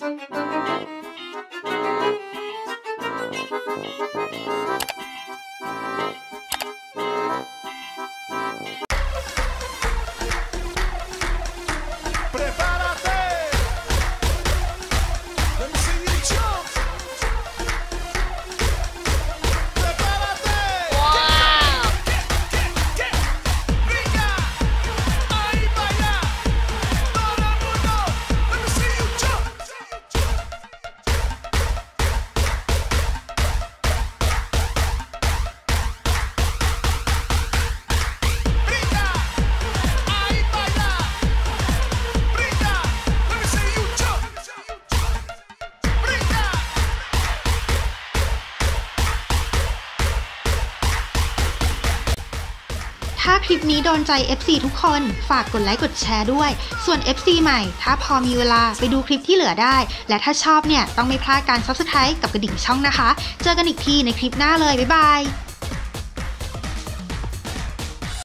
ถ้าคลิปนี้โดนใจ FC ทุกคนฝากกดไลค์กดแชร์ด้วยส่วน FC ใหม่ถ้าพอมีเวลาไปดูคลิปที่เหลือได้และถ้าชอบเนี่ยต้องไม่พลาดการ Subscribe กับกระดิ่งช่องนะคะเจอกันอีกทีในคลิปหน้าเลยบ๊ายบาย